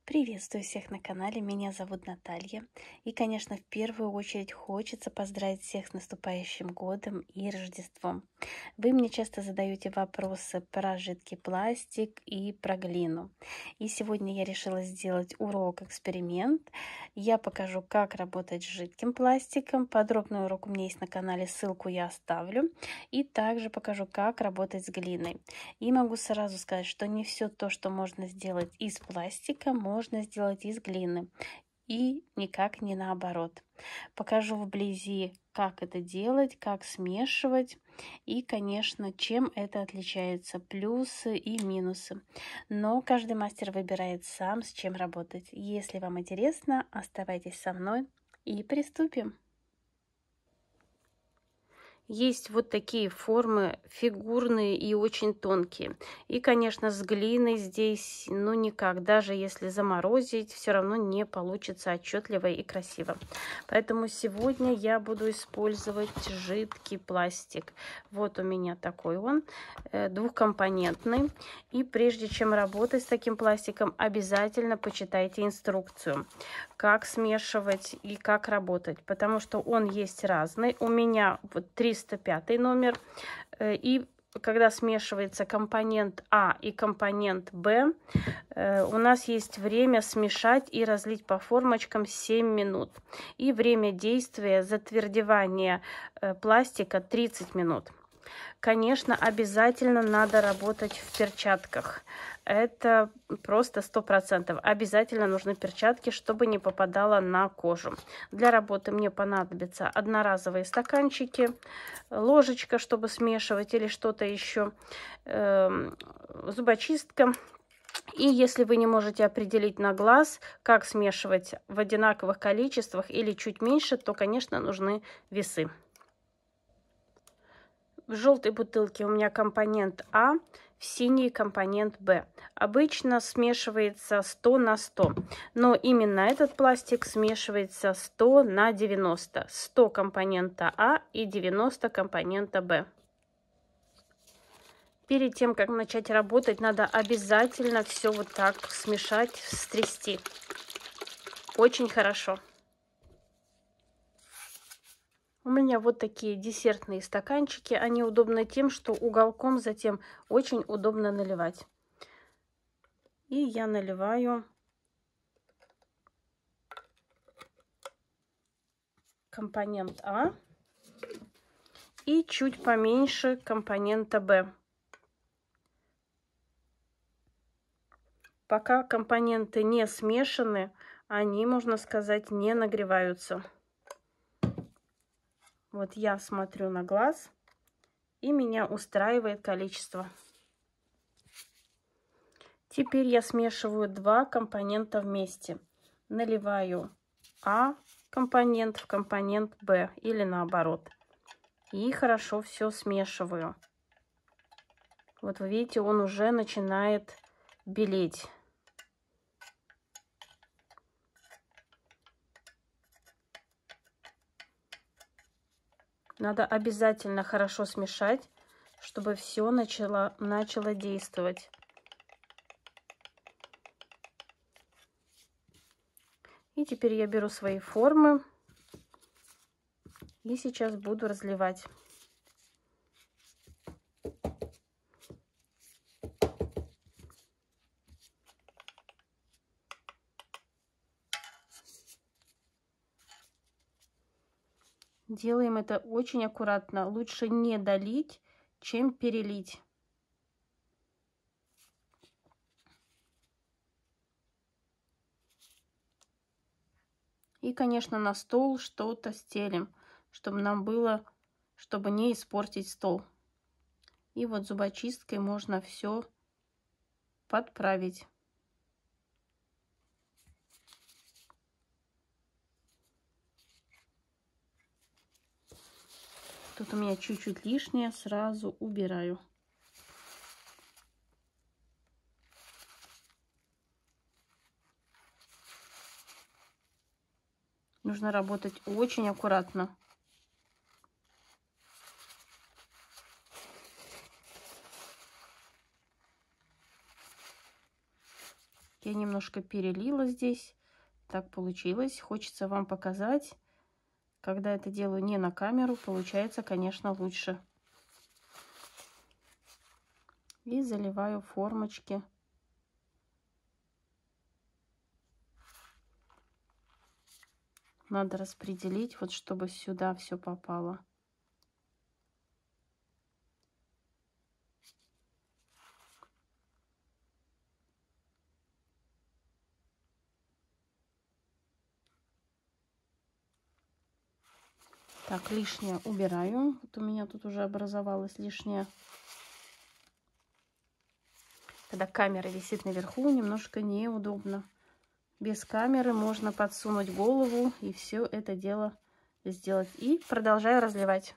Приветствую всех на канале, меня зовут Наталья. И, конечно, в первую очередь хочется поздравить всех с наступающим годом и Рождеством. Вы мне часто задаете вопросы про жидкий пластик и про глину. И сегодня я решила сделать урок-эксперимент. Я покажу, как работать с жидким пластиком. Подробный урок у меня есть на канале, ссылку я оставлю. И также покажу, как работать с глиной. И могу сразу сказать, что не все то, что можно сделать из пластика, можно сделать из глины. И никак не наоборот. Покажу вблизи, как это делать, как смешивать. И, конечно, чем это отличается, плюсы и минусы. Но каждый мастер выбирает сам, с чем работать. Если вам интересно, оставайтесь со мной и приступим. Есть вот такие формы фигурные и очень тонкие. И, конечно, с глиной здесь, ну, никак. Даже если заморозить, все равно не получится отчетливо и красиво. Поэтому сегодня я буду использовать жидкий пластик. Вот у меня такой он, двухкомпонентный. И прежде чем работать с таким пластиком, обязательно почитайте инструкцию, как смешивать и как работать. Потому что он есть разный. У меня вот 305 номер. И когда смешивается компонент А и компонент Б, у нас есть время смешать и разлить по формочкам 7 минут. И время действия затвердевания пластика 30 минут. Конечно, обязательно надо работать в перчатках. Это просто 100%. Обязательно нужны перчатки, чтобы не попадало на кожу. Для работы мне понадобятся одноразовые стаканчики, ложечка, чтобы смешивать или что-то еще, зубочистка. И если вы не можете определить на глаз, как смешивать в одинаковых количествах или чуть меньше, то, конечно, нужны весы. В желтой бутылке у меня компонент А, в синей компонент Б. Обычно смешивается 100 на 100, но именно этот пластик смешивается 100 на 90. 100 компонента А и 90 компонента Б. Перед тем, как начать работать, надо обязательно все вот так смешать, стрясти. Очень хорошо. У меня вот такие десертные стаканчики. Они удобны тем, что уголком затем очень удобно наливать. И я наливаю компонент А и чуть поменьше компонента Б. Пока компоненты не смешаны, они, можно сказать, не нагреваются. Вот я смотрю на глаз, и меня устраивает количество. Теперь я смешиваю два компонента вместе. Наливаю А компонент в компонент Б или наоборот. И хорошо все смешиваю. Вот вы видите, он уже начинает белеть. Надо обязательно хорошо смешать, чтобы все начало действовать. И теперь я беру свои формы и сейчас буду разливать. Делаем это очень аккуратно. Лучше не долить, чем перелить. И, конечно, на стол что-то стелим, чтобы нам было, чтобы не испортить стол. И вот зубочисткой можно все подправить. Тут у меня чуть-чуть лишнее, сразу убираю. Нужно работать очень аккуратно. Я немножко перелила здесь. Так получилось. Хочется вам показать. Когда это делаю не на камеру, получается, конечно, лучше. И заливаю формочки. Надо распределить, вот чтобы сюда все попало. Так, лишнее убираю. Вот у меня тут уже образовалось лишнее. Когда камера висит наверху, немножко неудобно. Без камеры можно подсунуть голову и все это дело сделать. И продолжаю разливать.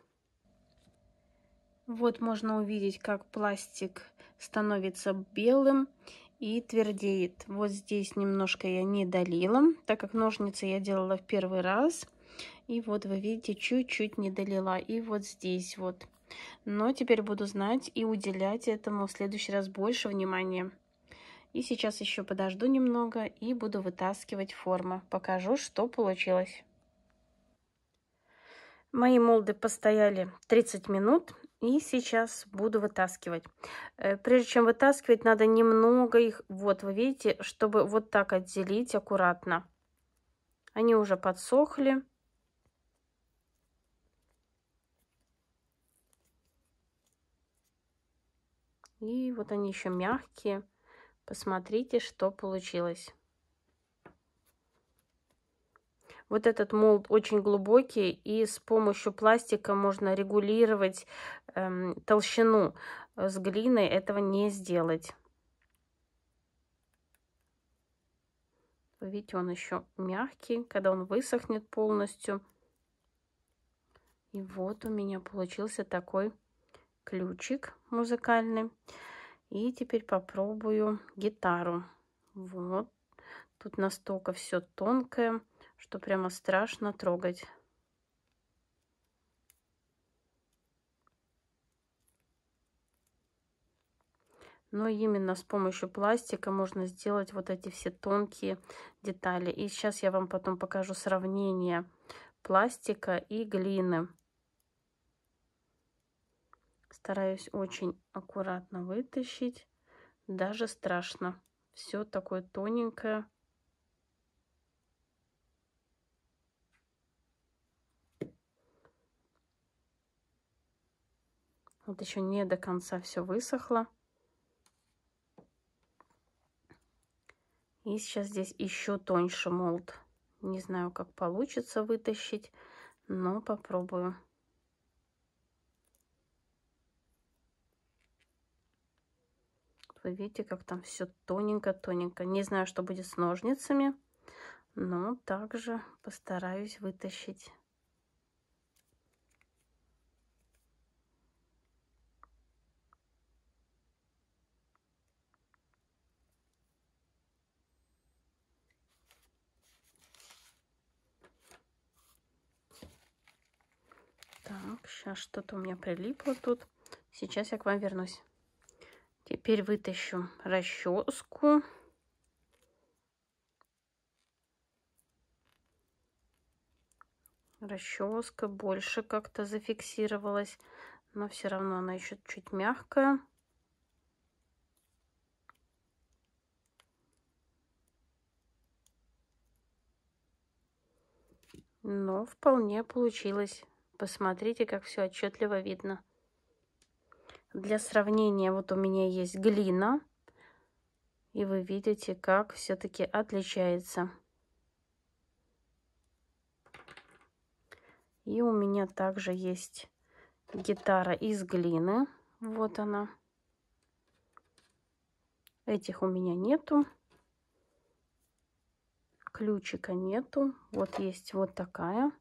Вот можно увидеть, как пластик становится белым и твердеет. Вот здесь немножко я не долила, так как ножницы я делала в первый раз. И вот вы видите, чуть-чуть не долила. И вот здесь вот. Но теперь буду знать и уделять этому в следующий раз больше внимания. И сейчас еще подожду немного и буду вытаскивать форму. Покажу, что получилось. Мои молды постояли 30 минут. И сейчас буду вытаскивать. Прежде чем вытаскивать, надо немного их, вот вы видите, чтобы вот так отделить аккуратно. Они уже подсохли. И вот они еще мягкие. Посмотрите, что получилось. Вот этот молд очень глубокий, и с помощью пластика можно регулировать толщину. С глиной этого не сделать. Вы видите, он еще мягкий, когда он высохнет полностью. И вот у меня получился такой ключик музыкальный. И теперь попробую гитару. Вот. Тут настолько все тонкое, что прямо страшно трогать. Но именно с помощью пластика можно сделать вот эти все тонкие детали. И сейчас я вам потом покажу сравнение пластика и глины. Стараюсь очень аккуратно вытащить. Даже страшно. Все такое тоненькое. Вот еще не до конца все высохло. И сейчас здесь еще тоньше молд. Не знаю, как получится вытащить, но попробую. Вы видите, как там все тоненько-тоненько. Не знаю, что будет с ножницами, но также постараюсь вытащить. Так, сейчас что-то у меня прилипло тут. Сейчас я к вам вернусь. Теперь вытащу расческу. Расческа больше как-то зафиксировалась, но все равно она еще чуть мягкая. Но вполне получилось. Посмотрите, как все отчетливо видно. Для сравнения, вот у меня есть глина. И вы видите, как все-таки отличается. И у меня также есть гитара из глины. Вот она. Этих у меня нету. Ключика нету. Вот есть вот такая.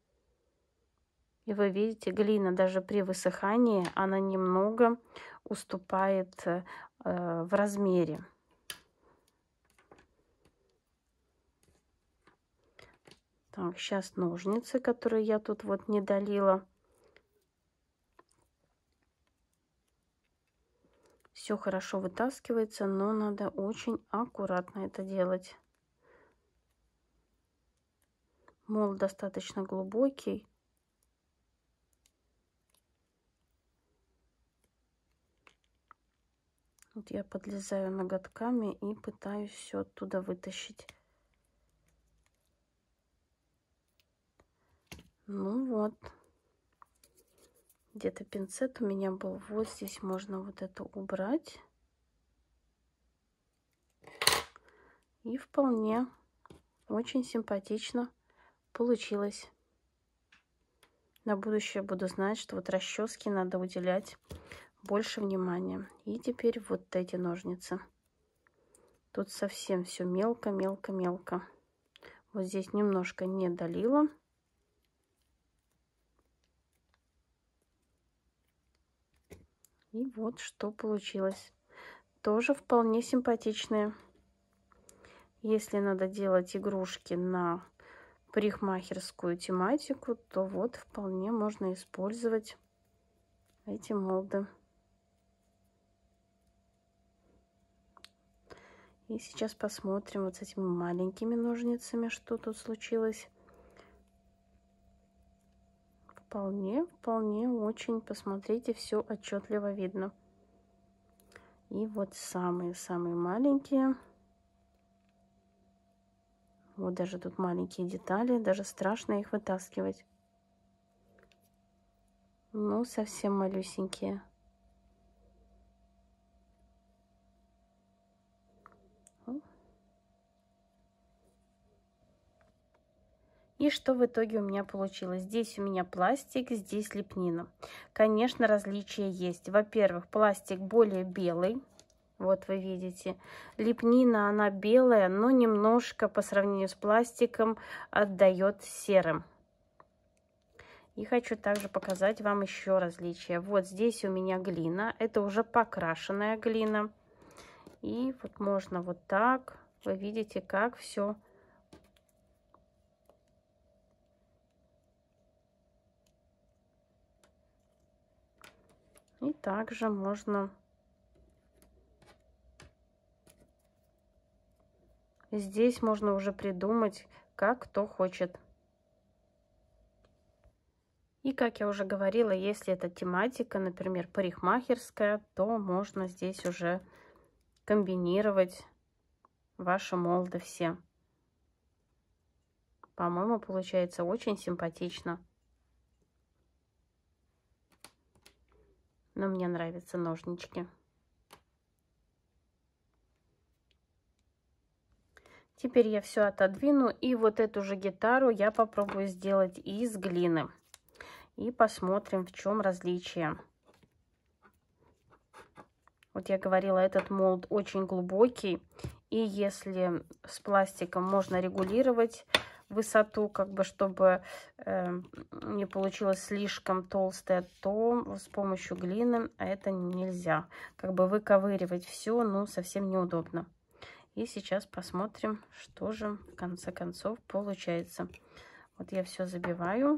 И вы видите, глина даже при высыхании, она немного уступает в размере. Так, сейчас ножницы, которые я тут вот не долила. Все хорошо вытаскивается, но надо очень аккуратно это делать. Молот достаточно глубокий. Вот я подлезаю ноготками и пытаюсь все оттуда вытащить. Ну вот. Где-то пинцет у меня был. Вот здесь можно вот это убрать. И вполне очень симпатично получилось. На будущее буду знать, что вот расческе надо уделять больше внимания. И теперь вот эти ножницы. Тут совсем все мелко, мелко, мелко. Вот здесь немножко не долила. И вот что получилось. Тоже вполне симпатичные. Если надо делать игрушки на парикмахерскую тематику, то вот вполне можно использовать эти молды. И сейчас посмотрим вот с этими маленькими ножницами, что тут случилось. Вполне, очень, посмотрите, все отчетливо видно. И вот самые-самые маленькие. Вот даже тут маленькие детали, даже страшно их вытаскивать. Ну, совсем малюсенькие. И что в итоге у меня получилось? Здесь у меня пластик, здесь лепнина. Конечно, различия есть. Во-первых, пластик более белый. Вот вы видите, лепнина, она белая, но немножко по сравнению с пластиком отдает серым. И хочу также показать вам еще различия. Вот здесь у меня глина, это уже покрашенная глина. И вот можно вот так, вы видите, как все. И также можно здесь можно уже придумать, как кто хочет. И, как я уже говорила, если это тематика, например, парикмахерская, то можно здесь уже комбинировать ваши молды все. По-моему, получается очень симпатично. Но мне нравятся ножнички. Теперь я все отодвину, и вот эту же гитару я попробую сделать из глины. И посмотрим, в чем различие. Вот я говорила, этот молд очень глубокий. И если с пластиком можно регулировать высоту, как бы, чтобы не получилось слишком толстое, то с помощью глины это нельзя. Как бы выковыривать все, ну, совсем неудобно. И сейчас посмотрим, что же в конце концов получается. Вот я все забиваю,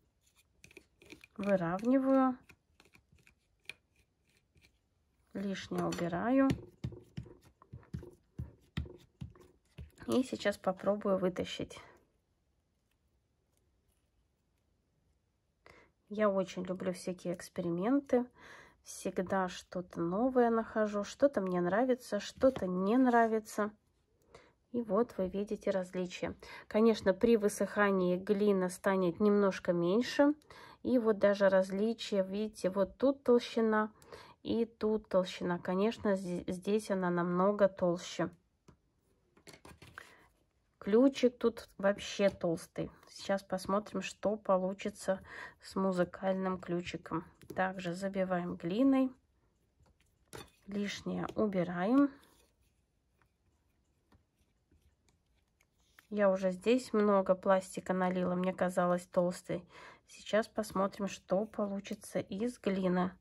выравниваю, лишнее убираю. И сейчас попробую вытащить. Я очень люблю всякие эксперименты. Всегда что-то новое нахожу. Что-то мне нравится, что-то не нравится. И вот вы видите различия. Конечно, при высыхании глина станет немножко меньше. И вот даже различия, видите, вот тут толщина и тут толщина. Конечно, здесь она намного толще. Ключик тут вообще толстый. Сейчас посмотрим, что получится с музыкальным ключиком. Также забиваем глиной. Лишнее убираем. Я уже здесь много пластика налила, мне казалось толстый. Сейчас посмотрим, что получится из глины.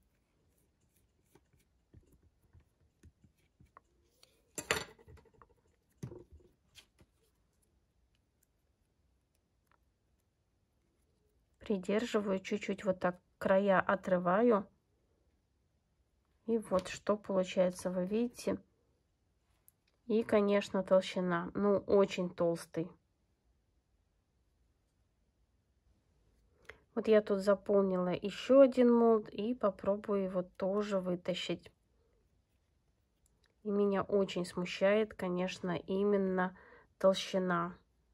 Придерживаю чуть-чуть, вот так края отрываю. И вот что получается, вы видите. И, конечно, толщина, ну, очень толстый. Вот я тут заполнила еще один молд и попробую его тоже вытащить. И меня очень смущает, конечно, именно толщина.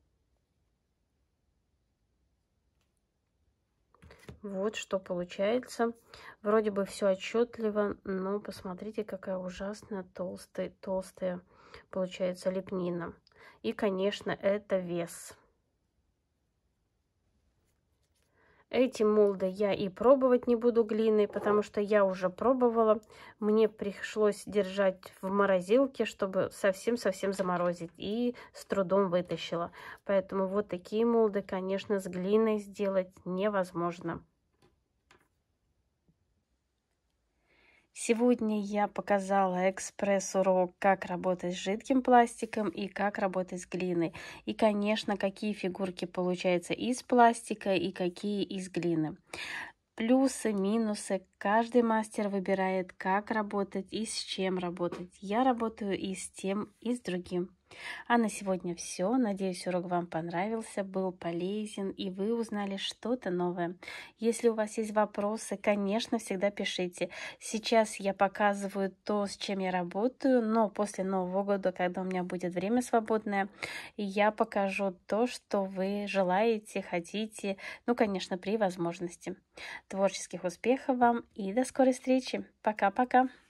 Вот что получается. Вроде бы все отчетливо, но посмотрите, какая ужасная толстая получается лепнина. И, конечно, это вес. Эти молды я и пробовать не буду глиной, потому что я уже пробовала. Мне пришлось держать в морозилке, чтобы совсем-совсем заморозить. И с трудом вытащила. Поэтому вот такие молды, конечно, с глиной сделать невозможно. Сегодня я показала экспресс-урок, как работать с жидким пластиком и как работать с глиной. И, конечно, какие фигурки получаются из пластика и какие из глины. Плюсы, минусы. Каждый мастер выбирает, как работать и с чем работать. Я работаю и с тем, и с другим. А на сегодня все. Надеюсь, урок вам понравился, был полезен, и вы узнали что-то новое. Если у вас есть вопросы, конечно, всегда пишите. Сейчас я показываю то, с чем я работаю, но после Нового года, когда у меня будет время свободное, я покажу то, что вы желаете, хотите, ну, конечно, при возможности. Творческих успехов вам и до скорой встречи. Пока-пока.